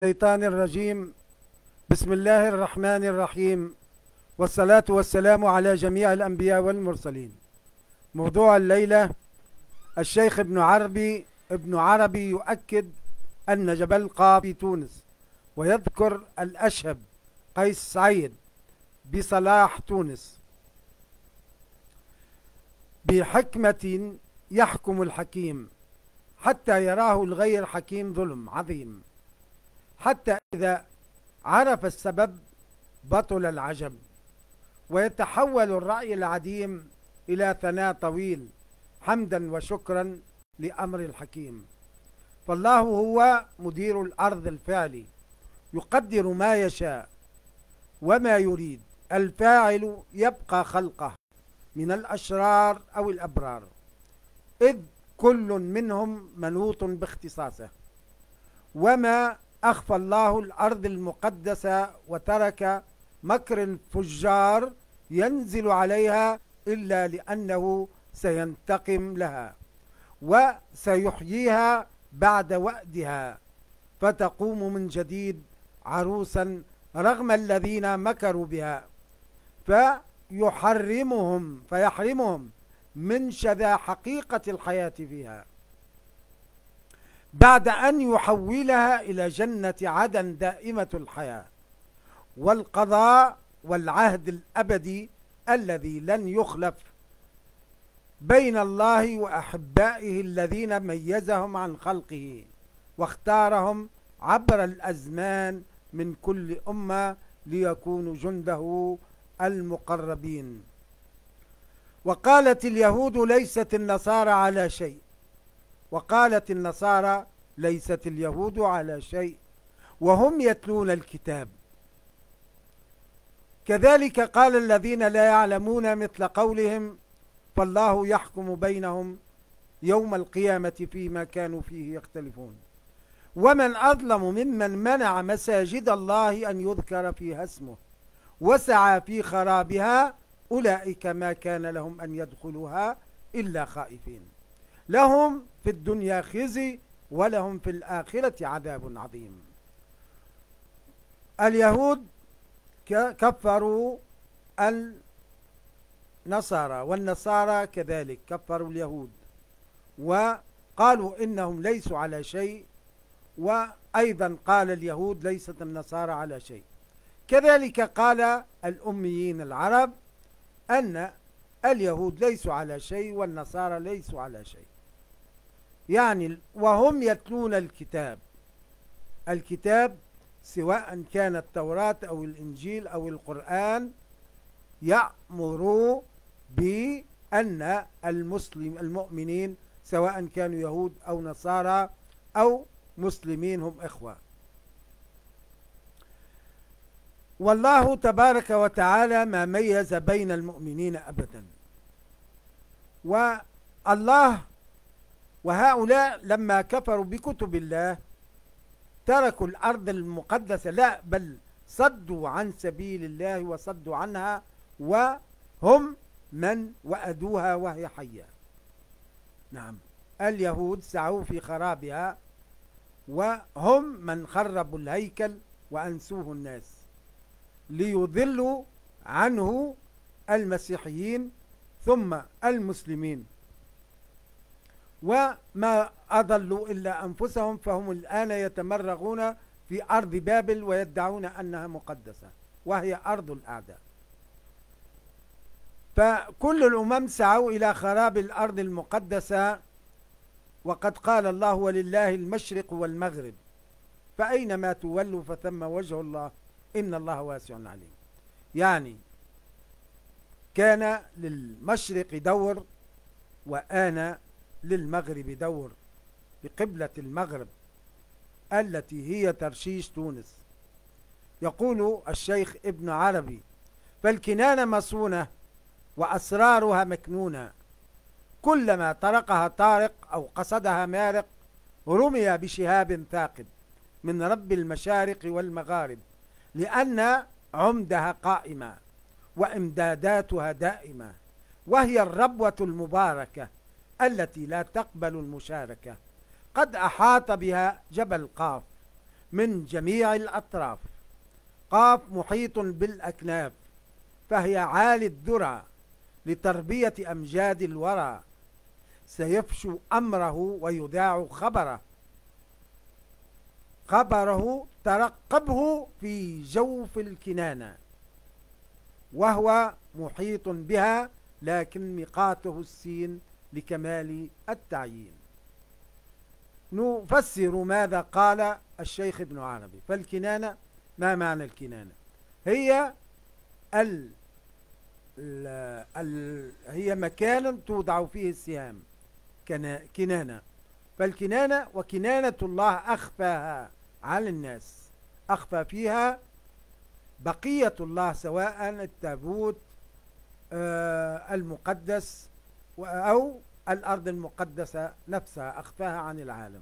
الشيطان الرجيم. بسم الله الرحمن الرحيم، والصلاة والسلام على جميع الأنبياء والمرسلين. موضوع الليلة: الشيخ ابن عربي يؤكد أن جبل قاف في تونس، ويذكر الأشهب قيس سعيد بصلاح تونس. بحكمة يحكم الحكيم حتى يراه الغير حكيم ظلم عظيم، حتى إذا عرف السبب بطل العجب، ويتحول الرأي العديم إلى ثناء طويل حمدا وشكرا لأمر الحكيم. فالله هو مدير الأرض الفعلي، يقدر ما يشاء وما يريد. الفاعل يبقى خلقه من الأشرار أو الأبرار، إذ كل منهم منوط باختصاصه. وما أخفى الله الأرض المقدسة وترك مكر الفجار ينزل عليها إلا لأنه سينتقم لها وسيحييها بعد وأدها، فتقوم من جديد عروسا رغم الذين مكروا بها، فيحرمهم من شذا حقيقة الحياة فيها، بعد أن يحولها إلى جنة عدن دائمة الحياة والقضاء والعهد الأبدي الذي لن يخلف بين الله وأحبائه الذين ميزهم عن خلقه واختارهم عبر الأزمان من كل أمة ليكونوا جنده المقربين. وقالت اليهود ليست النصارى على شيء، وقالت النصارى ليست اليهود على شيء وهم يتلون الكتاب. كذلك قال الذين لا يعلمون مثل قولهم، فالله يحكم بينهم يوم القيامة فيما كانوا فيه يختلفون. ومن أظلم ممن منع مساجد الله أن يذكر فيها اسمه وسعى في خرابها، أولئك ما كان لهم أن يدخلوها إلا خائفين، لهم في الدنيا خزي ولهم في الآخرة عذاب عظيم. اليهود كفروا النصارى، والنصارى كذلك كفروا اليهود وقالوا إنهم ليسوا على شيء، وأيضا قال اليهود ليست النصارى على شيء. كذلك قال الأميين العرب أن اليهود ليسوا على شيء والنصارى ليسوا على شيء، يعني وهم يتلون الكتاب سواء كان التوراة أو الإنجيل أو القرآن، يأمروا بأن المؤمنين سواء كانوا يهود أو نصارى أو مسلمين هم إخوة. والله تبارك وتعالى ما ميز بين المؤمنين أبدا. والله وهؤلاء لما كفروا بكتب الله تركوا الأرض المقدسة، لا بل صدوا عن سبيل الله وصدوا عنها، وهم من وأدوها وهي حية. نعم، اليهود سعوا في خرابها، وهم من خربوا الهيكل وأنسوه الناس ليضلوا عنه المسيحيين ثم المسلمين، وما أضلوا إلا أنفسهم، فهم الآن يتمرغون في أرض بابل ويدعون أنها مقدسة وهي أرض الأعداء. فكل الأمم سعوا إلى خراب الأرض المقدسة، وقد قال الله ولله المشرق والمغرب فأينما تولوا فثم وجه الله إن الله واسع عليم. يعني كان للمشرق دور وآن للمغرب دور بقبلة المغرب التي هي ترشيش تونس. يقول الشيخ ابن عربي: فالكنانة مصونة وأسرارها مكنونة، كلما طرقها طارق أو قصدها مارق رمي بشهاب ثاقب من رب المشارق والمغارب، لأن عمدها قائمة وإمداداتها دائمة، وهي الربوة المباركة التي لا تقبل المشاركة. قد أحاط بها جبل قاف من جميع الأطراف. قاف محيط بالأكناف فهي عالي الذرى لتربية أمجاد الورى، سيفشو أمره ويذاع خبره ترقبه في جوف الكنانة، وهو محيط بها لكن ميقاته السين لكمال التعيين. نفسر ماذا قال الشيخ ابن عربي. فالكنانة، ما معنى الكنانة؟ هي هي مكان توضع فيه السهام، كنانة. فالكنانة وكنانة الله أخفاها على الناس، أخفى فيها بقية الله، سواء التابوت المقدس أو الأرض المقدسة نفسها، أخفاها عن العالم.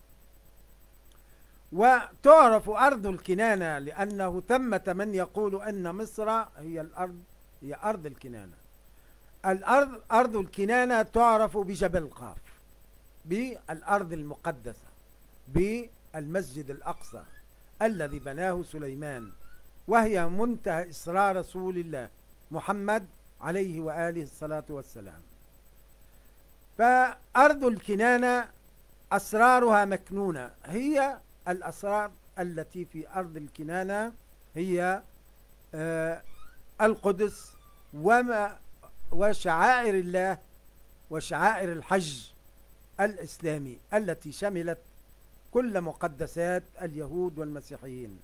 وتعرف أرض الكنانة لأنه ثمة من يقول أن مصر هي الأرض، هي أرض الكنانة. أرض الكنانة تعرف بجبل قاف، بالأرض المقدسة، بالمسجد الأقصى الذي بناه سليمان، وهي منتهى إسرار رسول الله محمد عليه وآله الصلاة والسلام. فأرض الكنانة أسرارها مكنونة. هي الأسرار التي في أرض الكنانة هي القدس وشعائر الله وشعائر الحج الإسلامي التي شملت كل مقدسات اليهود والمسيحيين.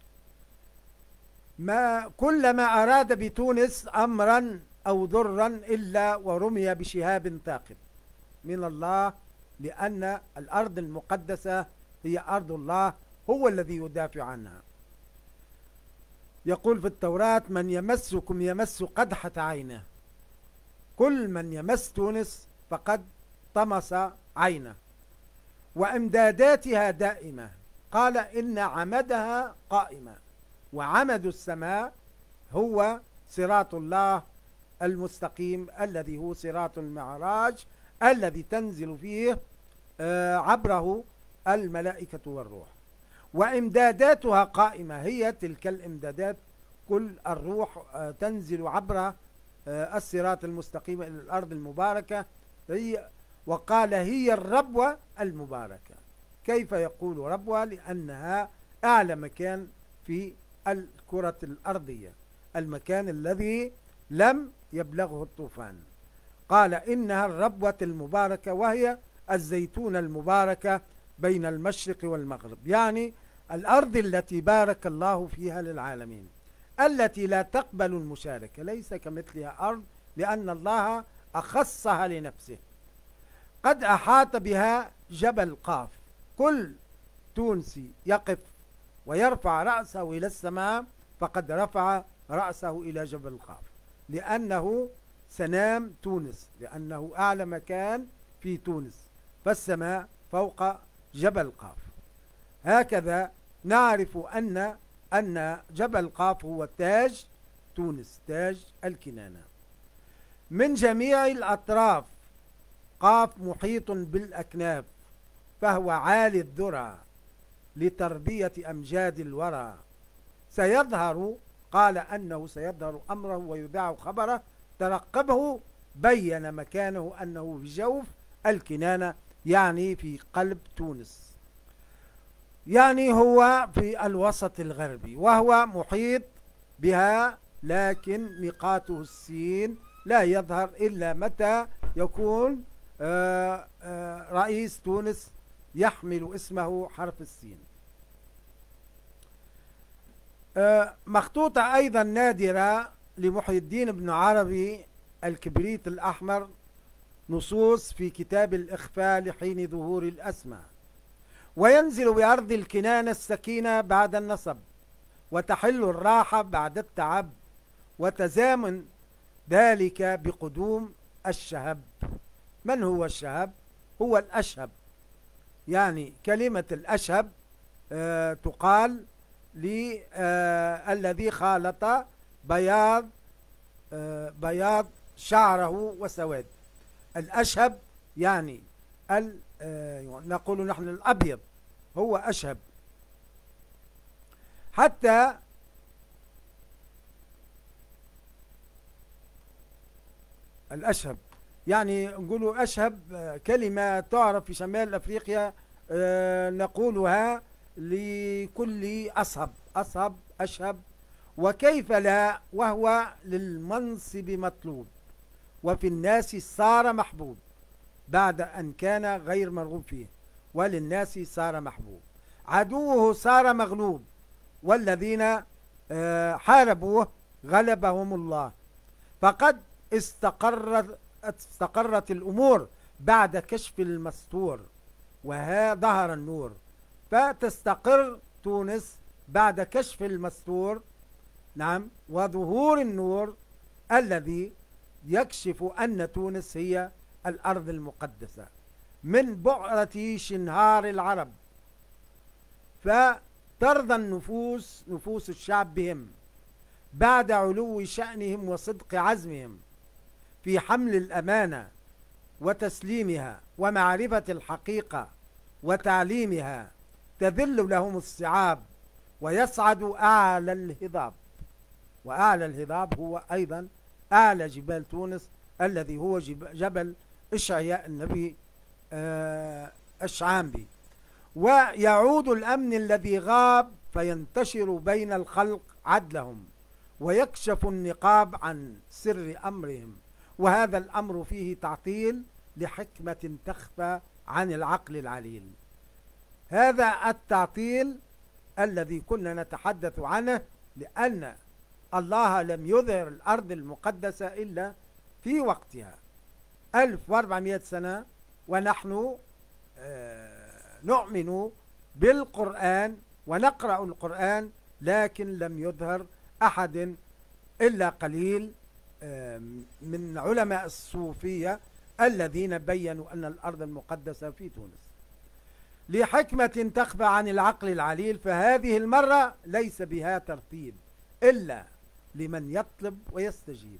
كلما أراد بتونس أمرا أو ضرا إلا ورمي بشهاب ثاقب من الله، لأن الأرض المقدسة هي أرض الله، هو الذي يدافع عنها. يقول في التوراة: من يمسكم يمس قدحة عينه. كل من يمس تونس فقد طمس عينه. وإمداداتها دائمة. قال: إن عمدها قائمة، وعمد السماء هو صراط الله المستقيم الذي هو صراط المعراج الذي تنزل فيه عبره الملائكة والروح. وإمداداتها قائمة، هي تلك الإمدادات، كل الروح تنزل عبر الصراط المستقيم إلى الأرض المباركة. وقال: هي الربوة المباركة. كيف يقول ربوة؟ لأنها أعلى مكان في الكرة الأرضية، المكان الذي لم يبلغه الطوفان. قال: إنها الربوة المباركة، وهي الزيتونة المباركة بين المشرق والمغرب، يعني الأرض التي بارك الله فيها للعالمين، التي لا تقبل المشاركة، ليس كمثلها أرض، لأن الله أخصها لنفسه. قد أحاط بها جبل قاف. كل تونسي يقف ويرفع رأسه إلى السماء فقد رفع رأسه إلى جبل قاف، لأنه سنام تونس، لأنه أعلى مكان في تونس، فالسماء فوق جبل قاف. هكذا نعرف أن جبل قاف هو تاج تونس، تاج الكنانة. من جميع الأطراف. قاف محيط بالأكناف فهو عالي الذرى لتربية أمجاد الورى. سيظهر، قال أنه سيظهر أمره ويذاع خبره، ترقبه، بين مكانه أنه في جوف الكنانة، يعني في قلب تونس، يعني هو في الوسط الغربي، وهو محيط بها، لكن ميقاته السين لا يظهر إلا متى يكون رئيس تونس يحمل اسمه حرف السين. مخطوطة أيضا نادرة لمحي الدين بن عربي الكبريت الأحمر، نصوص في كتاب الإخفاء لحين ظهور الأسماء. وينزل بأرض الكنانة السكينة بعد النصب، وتحل الراحة بعد التعب، وتزامن ذلك بقدوم الشهب. من هو الشهب؟ هو الأشهب، يعني كلمة الأشهب تقال للذي خالط بياض شعره وسواد. الأشهب يعني نقول نحن الأبيض، هو أشهب. حتى الأشهب، يعني نقولوا أشهب كلمة تعرف في شمال أفريقيا، نقولها لكل أصهب، أصهب أشهب، وكيف لا، وهو للمنصب مطلوب، وفي الناس صار محبوب بعد أن كان غير مرغوب فيه، وللناس صار محبوب، عدوه صار مغلوب، والذين حاربوه غلبهم الله. فقد استقرت الأمور بعد كشف المستور، وظهر النور. فتستقر تونس بعد كشف المستور، نعم، وظهور النور الذي يكشف أن تونس هي الأرض المقدسة من بؤرة شنهار العرب. فترضى النفوس، نفوس الشعب بهم بعد علو شأنهم وصدق عزمهم في حمل الأمانة وتسليمها ومعرفة الحقيقة وتعليمها، تذل لهم الصعاب ويصعد أعلى الهضاب. وأعلى الهضاب هو أيضا أعلى جبال تونس الذي هو جبل إشعياء النبي الشعامبي. ويعود الأمن الذي غاب فينتشر بين الخلق عدلهم، ويكشف النقاب عن سر أمرهم، وهذا الأمر فيه تعطيل لحكمة تخفى عن العقل العليل. هذا التعطيل الذي كنا نتحدث عنه، لأن الله لم يظهر الأرض المقدسة إلا في وقتها 1400 سنة، ونحن نؤمن بالقرآن ونقرأ القرآن، لكن لم يظهر أحد إلا قليل من علماء الصوفية الذين بيّنوا أن الأرض المقدسة في تونس لحكمة تخفى عن العقل العليل. فهذه المرة ليس بها ترتيب إلا لمن يطلب ويستجيب.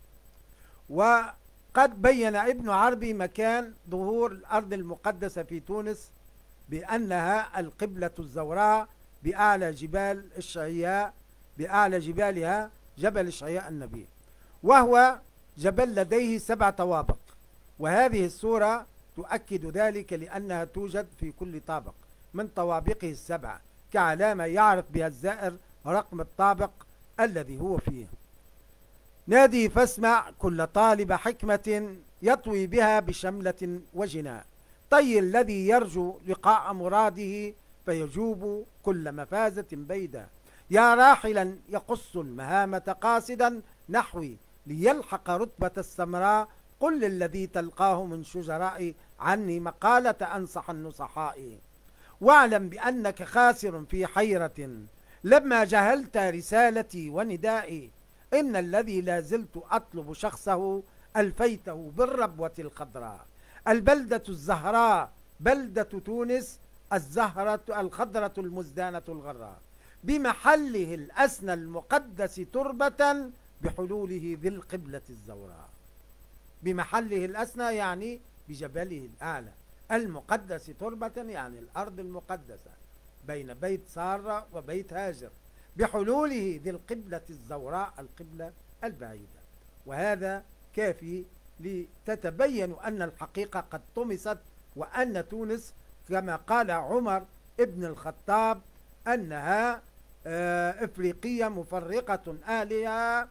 وقد بيّن ابن عربي مكان ظهور الأرض المقدسة في تونس بأنها القبلة الزوراء بأعلى جبال إشعياء، بأعلى جبالها جبل إشعياء النبي، وهو جبل لديه 7 طوابق. وهذه الصورة تؤكد ذلك، لأنها توجد في كل طابق من طوابقه 7 كعلامة يعرف بها الزائر رقم الطابق الذي هو فيه. نادي فاسمع كل طالب حكمة يطوي بها بشملة وجناء، طي الذي يرجو لقاء مراده فيجوب كل مفازة بيدا، يا راحلا يقص المهامة قاصدا نحوي ليلحق رتبة السمراء، قل للذي تلقاه من شجراء عني مقالة أنصح النصحاء، واعلم بأنك خاسر في حيرة لما جهلت رسالتي وندائي، إن الذي لا زلت أطلب شخصه ألفيته بالربوة الخضراء، البلدة الزهراء بلدة تونس، الزهرة الخضرة المزدانة الغراء، بمحله الأسنى المقدس تربة بحلوله ذي القبلة الزوراء. بمحله الأسنى يعني بجبله الأعلى، المقدس تربة يعني الأرض المقدسة بين بيت سارة وبيت هاجر، بحلوله ذي القبلة الزوراء القبلة البعيدة. وهذا كافي لتتبين أن الحقيقة قد طمست، وأن تونس كما قال عمر ابن الخطاب أنها إفريقية مفرقة آلهة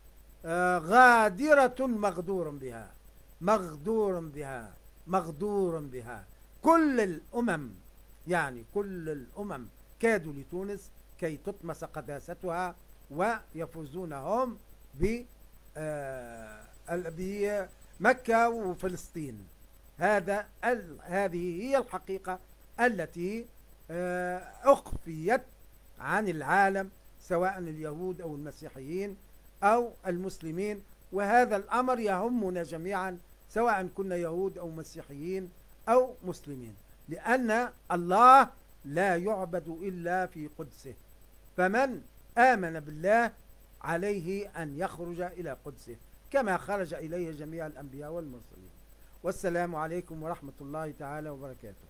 غادرة مغدور بها، مغدور بها، مغدور بها. كل الأمم، يعني كل الأمم كادوا لتونس كي تطمس قداستها ويفوزون هم بمكة وفلسطين. هذه هي الحقيقة التي أخفيت عن العالم، سواء اليهود أو المسيحيين أو المسلمين. وهذا الأمر يهمنا جميعا سواء كنا يهود أو مسيحيين أو مسلمين، لأن الله لا يعبد إلا في قدسه، فمن آمن بالله عليه أن يخرج إلى قدسه كما خرج إليه جميع الأنبياء والمرسلين. والسلام عليكم ورحمة الله تعالى وبركاته.